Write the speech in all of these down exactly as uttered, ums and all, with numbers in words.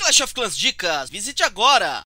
Clash of Clans Dicas, visite agora!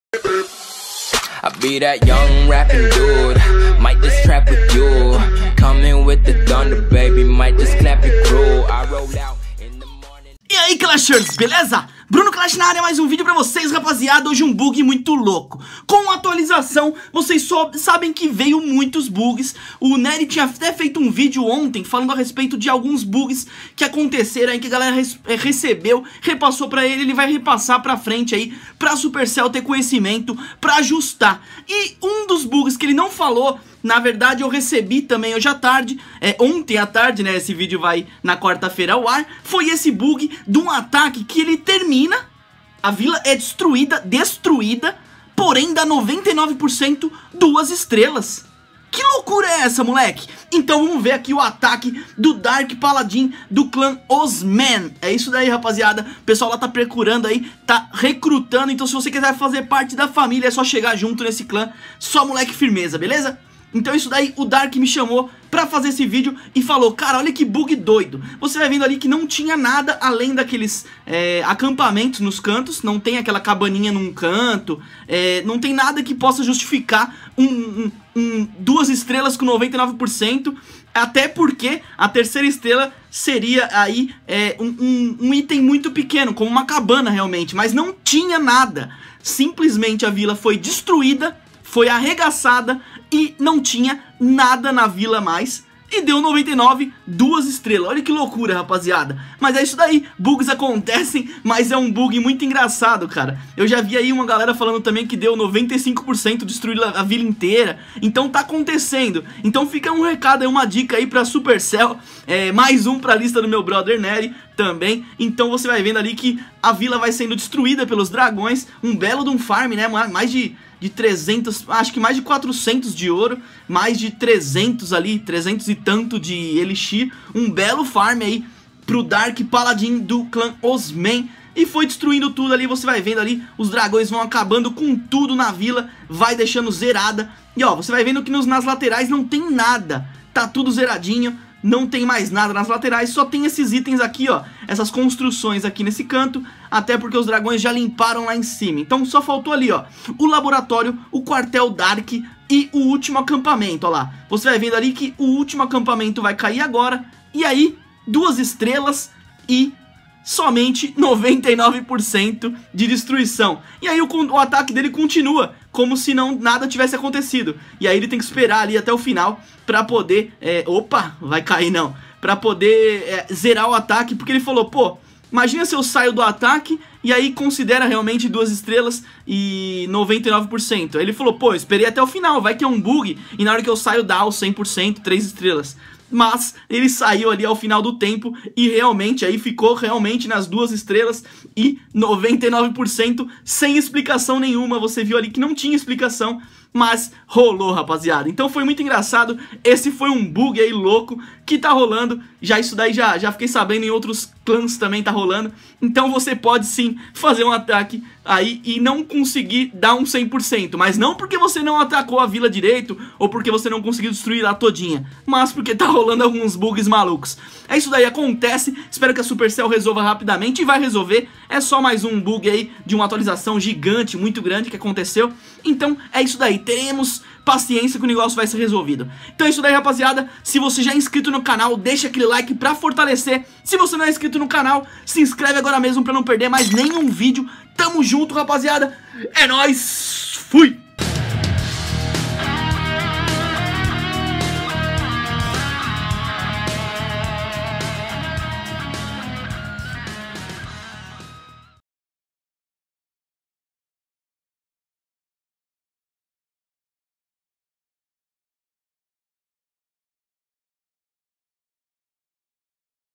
I be that young rapping dude, might just trap with you, coming with the thunder baby, might just clap it crew, I roll out in the morning. E aí, Clashers, beleza? Bruno Clash na área, mais um vídeo pra vocês, rapaziada. Hoje um bug muito louco. Com a atualização, vocês só sabem que veio muitos bugs. O Nery tinha até feito um vídeo ontem falando a respeito de alguns bugs que aconteceram aí, que a galera recebeu, repassou pra ele, ele vai repassar pra frente aí, pra Supercell ter conhecimento, pra ajustar. E um dos bugs que ele não falou, na verdade eu recebi também hoje à tarde, é, ontem à tarde, né, esse vídeo vai na quarta-feira ao ar, foi esse bug de um ataque que ele termina, a vila é destruída, destruída, porém dá noventa e nove por cento duas estrelas. Que loucura é essa, moleque? Então vamos ver aqui o ataque do Dark Paladin do clã Osman. É isso daí, rapaziada. O pessoal lá tá procurando aí, tá recrutando. Então se você quiser fazer parte da família, é só chegar junto nesse clã. Só moleque firmeza, beleza? Então isso daí, o Dark me chamou pra fazer esse vídeo e falou: cara, olha que bug doido. Você vai vendo ali que não tinha nada além daqueles é, acampamentos nos cantos. Não tem aquela cabaninha num canto, é, não tem nada que possa justificar um, um, um, duas estrelas com noventa e nove por cento. Até porque a terceira estrela seria aí é, um, um, um item muito pequeno, como uma cabana realmente. Mas não tinha nada. Simplesmente a vila foi destruída, foi arregaçada e não tinha nada na vila mais. E deu noventa e nove, duas estrelas. Olha que loucura, rapaziada. Mas é isso daí, bugs acontecem, mas é um bug muito engraçado, cara. Eu já vi aí uma galera falando também que deu noventa e cinco por cento destruir a vila inteira. Então tá acontecendo. Então fica um recado aí, uma dica aí pra Supercell, é, mais um pra lista do meu brother Nery também. Então você vai vendo ali que a vila vai sendo destruída pelos dragões. Um belo de um farm, né, mais de... de trezentos, acho que mais de quatrocentos de ouro, mais de trezentos ali, trezentos e tanto de elixir, um belo farm aí pro Dark Paladin do clã Osman, e foi destruindo tudo ali. Você vai vendo ali, os dragões vão acabando com tudo na vila, vai deixando zerada, e ó, você vai vendo que nos, nas laterais não tem nada, tá tudo zeradinho. Não tem mais nada nas laterais, só tem esses itens aqui, ó, essas construções aqui nesse canto, até porque os dragões já limparam lá em cima. Então só faltou ali, ó, o laboratório, o quartel Dark e o último acampamento, ó lá. Você vai vendo ali que o último acampamento vai cair agora, e aí, duas estrelas e somente noventa e nove por cento de destruição. E aí o, o ataque dele continua, como se não nada tivesse acontecido. E aí ele tem que esperar ali até o final pra poder... É, opa, vai cair não. Pra poder é, zerar o ataque, porque ele falou, pô, imagina se eu saio do ataque e aí considera realmente duas estrelas e noventa e nove por cento. Aí ele falou, pô, eu esperei até o final, vai que é um bug e na hora que eu saio dá os cem por cento, três estrelas. Mas ele saiu ali ao final do tempo e realmente aí ficou realmente nas duas estrelas e noventa e nove por cento sem explicação nenhuma. Você viu ali que não tinha explicação, mas rolou, rapaziada. Então foi muito engraçado. Esse foi um bug aí louco que tá rolando. Já isso daí já, já fiquei sabendo, em outros clãs também tá rolando. Então você pode sim fazer um ataque aí e não conseguir dar um cem por cento. Mas não porque você não atacou a vila direito ou porque você não conseguiu destruir ela todinha, mas porque tá rolando alguns bugs malucos. É isso daí, acontece. Espero que a Supercell resolva rapidamente, e vai resolver. É só mais um bug aí de uma atualização gigante, muito grande que aconteceu. Então é isso daí, teremos paciência que o negócio vai ser resolvido. Então é isso daí, rapaziada. Se você já é inscrito no canal, deixa aquele like pra fortalecer. Se você não é inscrito no canal, se inscreve agora mesmo pra não perder mais nenhum vídeo. Tamo junto, rapaziada. É nóis. Fui.